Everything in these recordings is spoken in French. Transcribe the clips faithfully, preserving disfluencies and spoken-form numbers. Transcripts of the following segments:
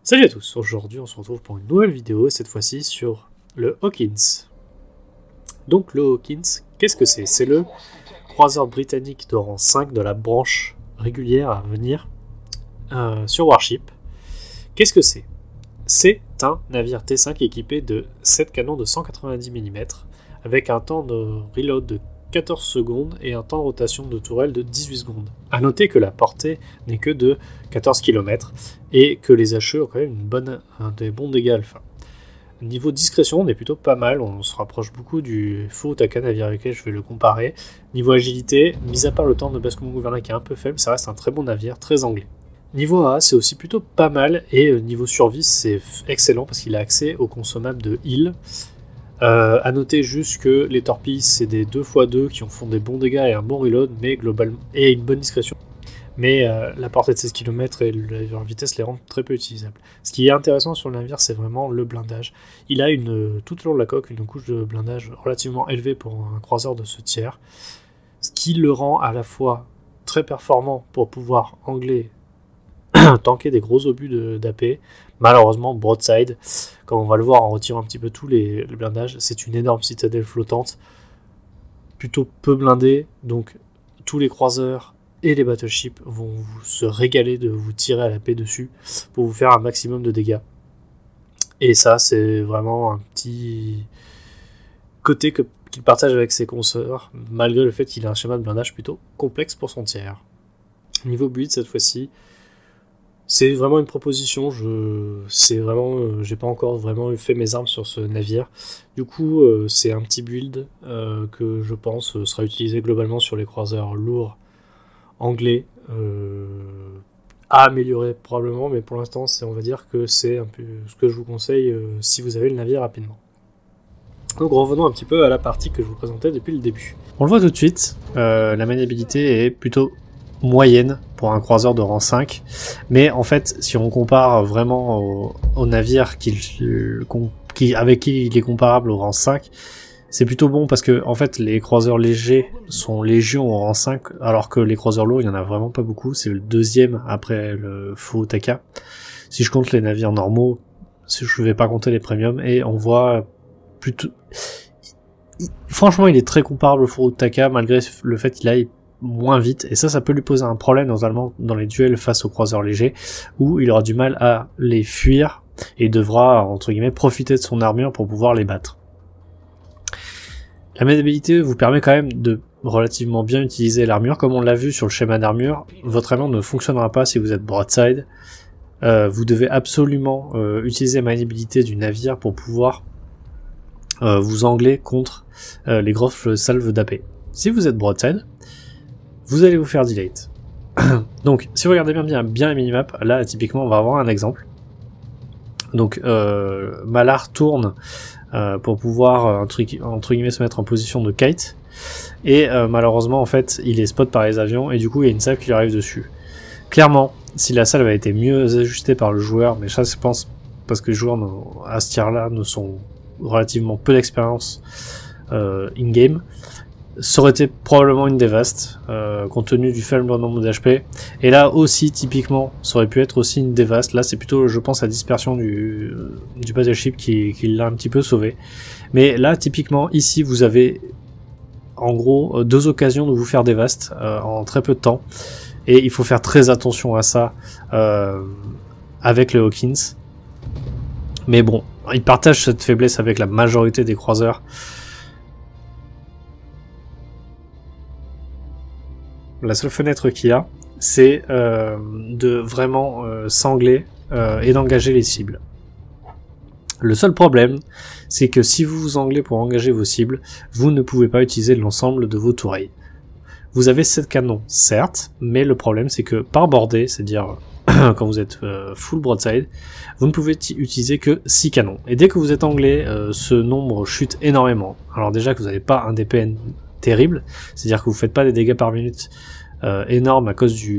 Salut à tous, aujourd'hui on se retrouve pour une nouvelle vidéo, cette fois-ci sur le Hawkins. Donc le Hawkins, qu'est-ce que c'est? C'est le croiseur britannique de rang cinq de la branche régulière à venir euh, sur Warship. Qu'est-ce que c'est? C'est un navire T cinq équipé de sept canons de cent quatre-vingt-dix millimètres avec un temps de reload de quatorze secondes et un temps de rotation de tourelle de dix-huit secondes. A noter que la portée n'est que de quatorze kilomètres et que les H E ont quand même une bonne, un des bons dégâts alpha. Niveau discrétion, on est plutôt pas mal, on se rapproche beaucoup du Furutaka navire avec lequel je vais le comparer. Niveau agilité, mis à part le temps de basculement gouvernail qui est un peu faible, ça reste un très bon navire, très anglais. Niveau A, c'est aussi plutôt pas mal et niveau survie, c'est excellent parce qu'il a accès aux consommables de heal. Euh, à noter juste que les torpilles c'est des deux fois deux qui font des bons dégâts et un bon reload, mais globalement et une bonne discrétion. Mais euh, la portée de seize kilomètres et leur vitesse les rendent très peu utilisables. Ce qui est intéressant sur le navire, c'est vraiment le blindage. Il a une, tout au long de la coque une couche de blindage relativement élevée pour un croiseur de ce tiers, ce qui le rend à la fois très performant pour pouvoir angler, tanker des gros obus d'A P. Malheureusement, broadside, comme on va le voir en retirant un petit peu tous les, les blindages, c'est une énorme citadelle flottante, plutôt peu blindée, donc tous les croiseurs et les battleships vont vous se régaler de vous tirer à la paix dessus pour vous faire un maximum de dégâts. Et ça, c'est vraiment un petit côté que, qu'il partage avec ses consoeurs, malgré le fait qu'il a un schéma de blindage plutôt complexe pour son tiers. Niveau build, cette fois-ci, c'est vraiment une proposition, je c'est vraiment euh, j'ai pas encore vraiment fait mes armes sur ce navire. Du coup, euh, c'est un petit build euh, que je pense euh, sera utilisé globalement sur les croiseurs lourds anglais, euh, à améliorer probablement, mais pour l'instant, c'est on va dire que c'est un peu ce que je vous conseille euh, si vous avez le navire rapidement. Donc revenons un petit peu à la partie que je vous présentais depuis le début. On le voit tout de suite, euh, la maniabilité est plutôt moyenne pour un croiseur de rang cinq, mais en fait si on compare vraiment au, au navire qui, qui, avec qui il est comparable au rang cinq, c'est plutôt bon parce que en fait les croiseurs légers sont légion au rang cinq alors que les croiseurs lourds il y en a vraiment pas beaucoup, c'est le deuxième après le Furutaka si je compte les navires normaux, si je vais pas compter les premiums, et on voit plutôt franchement il est très comparable au Furutaka malgré le fait qu'il aille moins vite, et ça ça peut lui poser un problème notamment dans les duels face aux croiseurs légers où il aura du mal à les fuir et devra entre guillemets profiter de son armure pour pouvoir les battre. La maniabilité vous permet quand même de relativement bien utiliser l'armure, comme on l'a vu sur le schéma d'armure. Votre armure ne fonctionnera pas si vous êtes broadside, euh, vous devez absolument euh, utiliser la maniabilité du navire pour pouvoir euh, vous angler contre euh, les grosses salves d'A P. Si vous êtes broadside, vous allez vous faire delete. Donc, si vous regardez bien bien, bien la minimap, là, typiquement, on va avoir un exemple. Donc, euh, Malar tourne euh, pour pouvoir, euh, entre, entre guillemets, se mettre en position de kite. Et euh, malheureusement, en fait, il est spot par les avions, et du coup, il y a une salve qui lui arrive dessus. Clairement, si la salve a été mieux ajustée par le joueur, mais ça, je pense, parce que les joueurs à ce tiers-là ne sont relativement peu d'expérience euh, in-game, ça aurait été probablement une dévaste, euh, compte tenu du faible nombre d'H P. Et là aussi, typiquement, ça aurait pu être aussi une dévaste. Là, c'est plutôt, je pense, la dispersion du, du battleship qui, qui l'a un petit peu sauvé. Mais là, typiquement, ici, vous avez, en gros, deux occasions de vous faire dévaste euh, en très peu de temps. Et il faut faire très attention à ça euh, avec le Hawkins. Mais bon, il partage cette faiblesse avec la majorité des croiseurs. La seule fenêtre qu'il y a, c'est euh, de vraiment euh, sangler euh, et d'engager les cibles. Le seul problème, c'est que si vous vous anglez pour engager vos cibles, vous ne pouvez pas utiliser l'ensemble de vos tourelles. Vous avez sept canons, certes, mais le problème c'est que par bordée, c'est-à-dire quand vous êtes euh, full broadside, vous ne pouvez utiliser que six canons. Et dès que vous êtes anglais, euh, ce nombre chute énormément. Alors déjà que vous n'avez pas un D P N terrible, c'est-à-dire que vous faites pas des dégâts par minute euh, énormes à cause du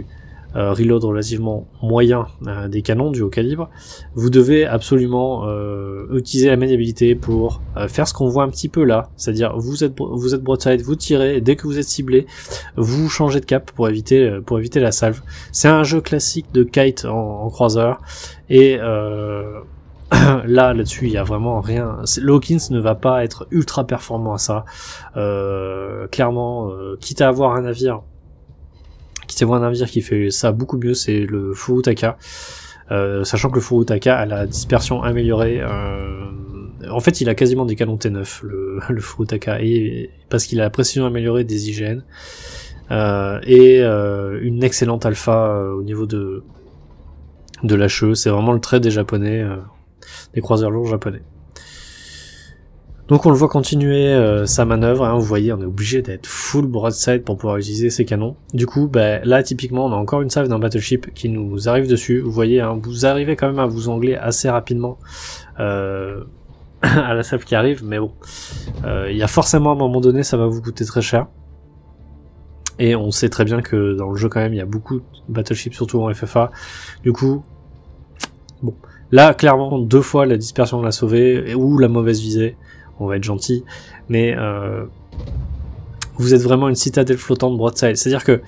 euh, reload relativement moyen euh, des canons du haut calibre, vous devez absolument euh, utiliser la maniabilité pour euh, faire ce qu'on voit un petit peu là, c'est-à-dire vous êtes vous êtes broadside, vous tirez, et dès que vous êtes ciblé, vous changez de cap pour éviter pour éviter la salve. C'est un jeu classique de kite en, en croiseur, et euh, là là-dessus il y a vraiment rien. Le Hawkins ne va pas être ultra performant à ça. Euh, clairement, euh, quitte à avoir un navire Quitte à avoir un navire qui fait ça beaucoup mieux, c'est le Furutaka. Euh, sachant que le Furutaka a la dispersion améliorée. Euh, en fait, il a quasiment des canons T neuf, le, le Furutaka, et parce qu'il a la précision améliorée des I G N euh, et euh, une excellente alpha euh, au niveau de de l'H E. C'est vraiment le trait des japonais, euh, des croiseurs lourds japonais. Donc on le voit continuer euh, sa manœuvre, hein, vous voyez, on est obligé d'être full broadside pour pouvoir utiliser ces canons. Du coup, bah, là typiquement on a encore une salve d'un battleship qui nous arrive dessus, vous voyez, hein, vous arrivez quand même à vous angler assez rapidement euh, à la salve qui arrive, mais bon, il euh, y a forcément à un moment donné ça va vous coûter très cher. Et on sait très bien que dans le jeu quand même il y a beaucoup de battleships, surtout en F F A, du coup, bon, là clairement deux fois la dispersion l'a sauvé, ou la mauvaise visée. On va être gentil, mais euh, vous êtes vraiment une citadelle flottante broadside. C'est-à-dire que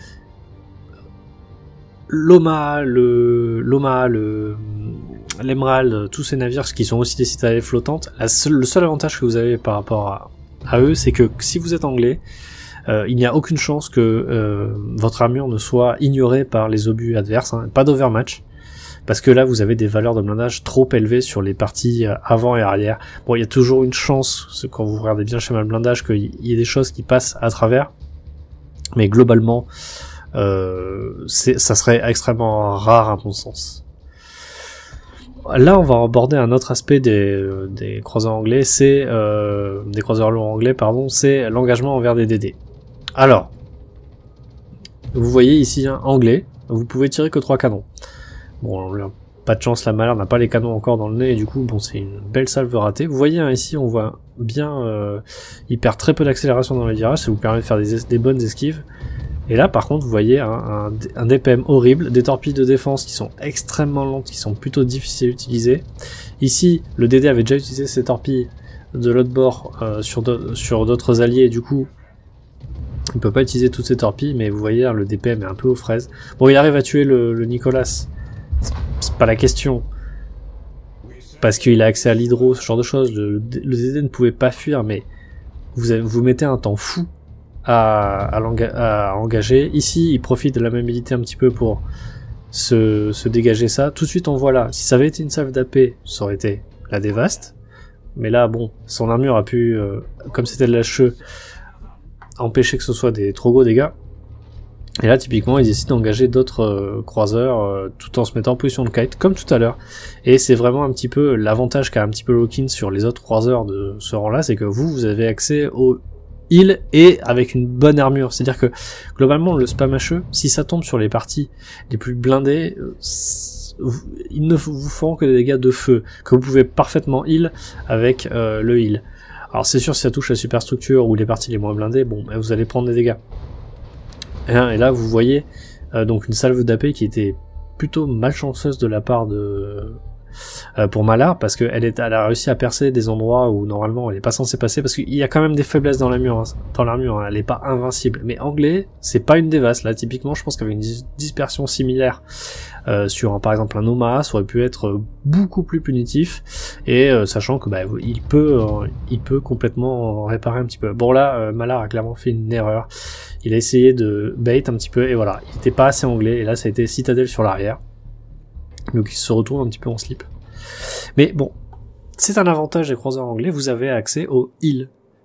l'Oma, le l'Oma, le l'Emerald, tous ces navires qui sont aussi des citadelles flottantes, la seule, le seul avantage que vous avez par rapport à, à eux, c'est que si vous êtes anglais, euh, il n'y a aucune chance que euh, votre armure ne soit ignorée par les obus adverses, hein, pas d'overmatch. Parce que là, vous avez des valeurs de blindage trop élevées sur les parties avant et arrière. Bon, il y a toujours une chance, quand vous regardez bien le schéma de blindage, qu'il y ait des choses qui passent à travers. Mais globalement, euh, ça serait extrêmement rare à mon sens. Là, on va aborder un autre aspect des, des croiseurs anglais, c'est euh, des croiseurs lourds anglais, pardon, c'est l'engagement envers des D D. Alors, vous voyez ici un anglais, vous pouvez tirer que trois canons. Bon, pas de chance, la malheur n'a pas les canons encore dans le nez, et du coup, bon, c'est une belle salve ratée. Vous voyez, hein, ici, on voit bien, euh, il perd très peu d'accélération dans les virages, ça vous permet de faire des, des bonnes esquives. Et là, par contre, vous voyez un, un, un D P M horrible, des torpilles de défense qui sont extrêmement lentes, qui sont plutôt difficiles à utiliser. Ici, le D D avait déjà utilisé ses torpilles de l'autre bord euh, sur d'autres alliés, et du coup, il peut pas utiliser toutes ses torpilles, mais vous voyez, hein, le D P M est un peu aux fraises. Bon, il arrive à tuer le, le Nicolas. C'est pas la question, parce qu'il a accès à l'hydro, ce genre de choses. Le, le D D ne pouvait pas fuir, mais vous, avez, vous mettez un temps fou à, à, à engager. Ici, il profite de la mobilité un petit peu pour se, se dégager ça. Tout de suite, on voit là, si ça avait été une salve d'A P, ça aurait été la dévaste. Mais là, bon, son armure a pu, euh, comme c'était de l'H E, empêcher que ce soit des trop gros dégâts. Et là, typiquement, ils décident d'engager d'autres euh, croiseurs euh, tout en se mettant en position de kite, comme tout à l'heure. Et c'est vraiment un petit peu l'avantage qu'a un petit peu Hawkins sur les autres croiseurs de ce rang-là, c'est que vous, vous avez accès aux heals et avec une bonne armure. C'est-à-dire que, globalement, le spam H E, si ça tombe sur les parties les plus blindées, euh, ils ne vous feront que des dégâts de feu, que vous pouvez parfaitement heal avec euh, le heal. Alors c'est sûr, si ça touche la superstructure ou les parties les moins blindées, bon, bah, vous allez prendre des dégâts. Et là, vous voyez euh, donc une salve d'A P qui était plutôt malchanceuse de la part de euh, pour Malar, parce qu'elle est, elle a réussi à percer des endroits où normalement elle est pas censée passer, parce qu'il y a quand même des faiblesses dans l'armure, hein, dans l'armure, hein, elle est pas invincible. Mais anglais, c'est pas une dévaste. Là, typiquement, je pense qu'avec une dis dispersion similaire euh, sur un, par exemple un Omaha, ça aurait pu être beaucoup plus punitif, et euh, sachant que bah, il peut, euh, il peut complètement réparer un petit peu. Bon là, euh, Malar a clairement fait une erreur. Il a essayé de bait un petit peu, et voilà, il était pas assez anglais, et là ça a été citadelle sur l'arrière. Donc il se retrouve un petit peu en slip. Mais bon, c'est un avantage des croiseurs anglais, vous avez accès au heal.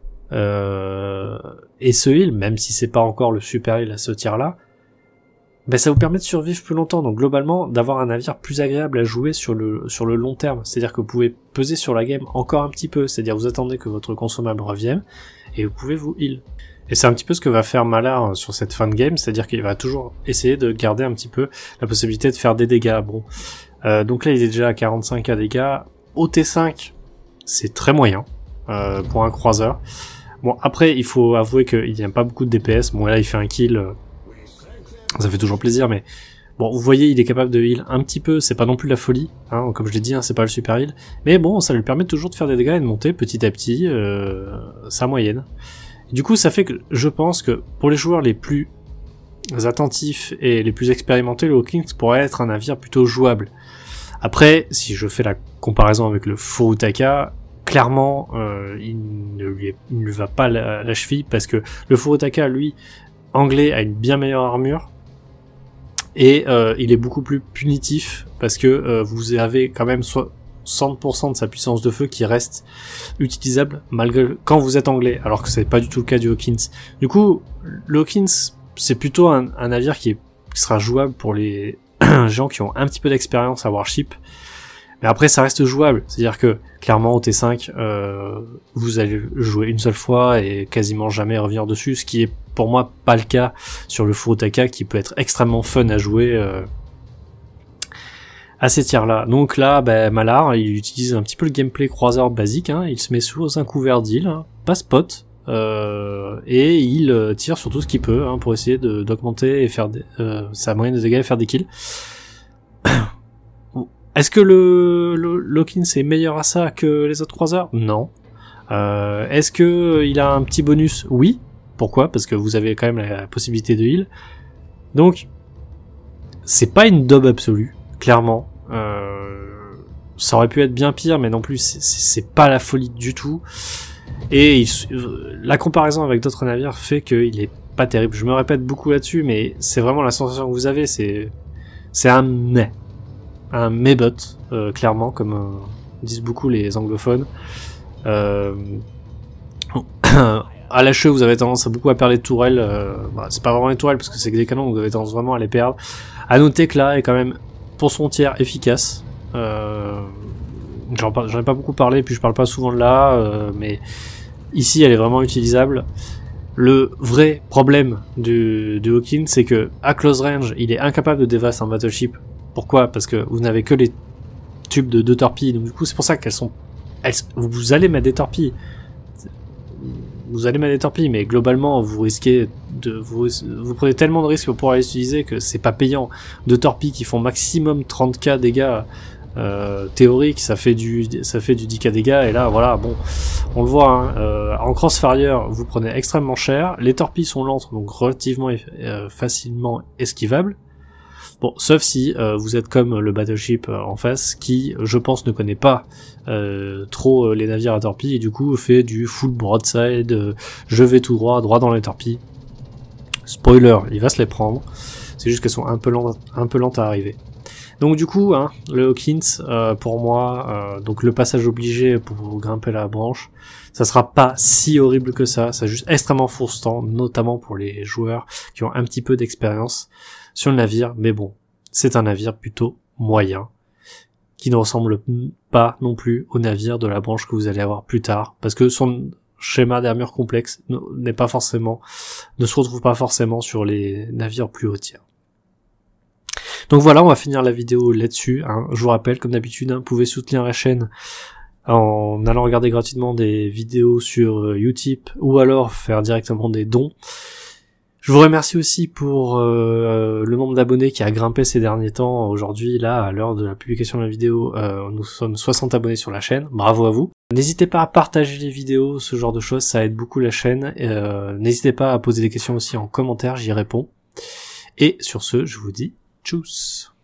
Euh, et ce heal, même si c'est pas encore le super heal à ce tir-là, ben ça vous permet de survivre plus longtemps, donc globalement d'avoir un navire plus agréable à jouer sur le, sur le long terme. C'est-à-dire que vous pouvez peser sur la game encore un petit peu, c'est-à-dire vous attendez que votre consommable revienne, et vous pouvez vous heal. Et c'est un petit peu ce que va faire Malar sur cette fin de game, c'est-à-dire qu'il va toujours essayer de garder un petit peu la possibilité de faire des dégâts. Bon, euh, donc là il est déjà à quarante-cinq à dégâts. Au T cinq, c'est très moyen euh, pour un croiseur. Bon, après il faut avouer qu'il n'y a pas beaucoup de D P S. Bon là il fait un kill, euh, ça fait toujours plaisir, mais Bon, vous voyez, il est capable de heal un petit peu, c'est pas non plus la folie, hein, comme je l'ai dit, hein, c'est pas le super heal, mais bon, ça lui permet toujours de faire des dégâts et de monter petit à petit euh, sa moyenne. Et du coup, ça fait que je pense que pour les joueurs les plus attentifs et les plus expérimentés, le Hawkins pourrait être un navire plutôt jouable. Après, si je fais la comparaison avec le Furutaka, clairement, euh, il, ne lui est, il ne lui va pas la, la cheville, parce que le Furutaka, lui, anglais, a une bien meilleure armure, et euh, il est beaucoup plus punitif, parce que euh, vous avez quand même soixante pour cent de sa puissance de feu qui reste utilisable malgré quand vous êtes anglais, alors que c'est pas du tout le cas du Hawkins. Du coup, le Hawkins, c'est plutôt un, un navire qui, est, qui sera jouable pour les gens qui ont un petit peu d'expérience à Warship. Mais après, ça reste jouable. C'est-à-dire que, clairement, au T cinq, euh, vous allez jouer une seule fois et quasiment jamais revenir dessus, ce qui est, pour moi, pas le cas sur le Furutaka, qui peut être extrêmement fun à jouer euh, à ces tiers-là. Donc là, ben, Malar, il utilise un petit peu le gameplay croiseur basique, hein. Il se met sous un couvert d'île, hein, pas spot, euh, et il euh, tire sur tout ce qu'il peut, hein, pour essayer d'augmenter et faire des, euh, sa moyenne de dégâts et faire des kills. Est-ce que le, le, le Hawkins est meilleur à ça que les autres croiseurs? Non. Euh, Est-ce que il a un petit bonus? Oui. Pourquoi? Parce que vous avez quand même la possibilité de heal. Donc, c'est pas une daube absolue, clairement. Euh, ça aurait pu être bien pire, mais non plus, c'est pas la folie du tout. Et il, la comparaison avec d'autres navires fait qu'il est pas terrible. Je me répète beaucoup là-dessus, mais c'est vraiment la sensation que vous avez, c'est c'est un mais. Un mebot, euh, clairement, comme euh, disent beaucoup les anglophones. Euh, à l'H E, vous avez tendance à beaucoup à perdre les tourelles. Euh, bah, c'est pas vraiment les tourelles, parce que c'est que des canons, vous avez tendance vraiment à les perdre. À noter que là, est quand même, pour son tiers, efficace. Euh, J'en ai pas beaucoup parlé, puis je parle pas souvent de là, euh, mais ici, elle est vraiment utilisable. Le vrai problème du, du Hawkins, c'est que à close range, il est incapable de dévaster un battleship. Pourquoi? Parce que vous n'avez que les tubes de deux torpilles, donc du coup c'est pour ça qu'elles sont... Elles, vous allez mettre des torpilles, vous allez mettre des torpilles, mais globalement vous risquez de... Vous, vous prenez tellement de risques pour pouvoir les utiliser que c'est pas payant. Deux torpilles qui font maximum trente K dégâts euh, théoriques, ça fait du ça fait du dix K dégâts, et là voilà, bon, on le voit, hein, euh, en crossfire vous prenez extrêmement cher, les torpilles sont lentes, donc relativement euh, facilement esquivables. Bon, sauf si euh, vous êtes comme le battleship euh, en face, qui, je pense, ne connaît pas euh, trop euh, les navires à torpilles, et du coup fait du full broadside, euh, je vais tout droit, droit dans les torpilles. Spoiler, il va se les prendre, c'est juste qu'elles sont un peu lentes, un peu lentes à arriver. Donc du coup, hein, le Hawkins, euh, pour moi, euh, donc le passage obligé pour grimper la branche, ça sera pas si horrible que ça, c'est juste extrêmement frustrant, notamment pour les joueurs qui ont un petit peu d'expérience sur le navire, mais bon, c'est un navire plutôt moyen, qui ne ressemble pas non plus au navire de la branche que vous allez avoir plus tard, parce que son schéma d'armure complexe n'est pas forcément, ne se retrouve pas forcément sur les navires plus haut tiers. Donc voilà, on va finir la vidéo là-dessus, hein. Je vous rappelle, comme d'habitude, hein, vous pouvez soutenir la chaîne en allant regarder gratuitement des vidéos sur Utip, ou alors faire directement des dons. Je vous remercie aussi pour euh, le nombre d'abonnés qui a grimpé ces derniers temps. Aujourd'hui, là, à l'heure de la publication de la vidéo, euh, nous sommes soixante abonnés sur la chaîne. Bravo à vous. N'hésitez pas à partager les vidéos, ce genre de choses, ça aide beaucoup la chaîne. Euh, N'hésitez pas à poser des questions aussi en commentaire, j'y réponds. Et sur ce, je vous dis tchuss.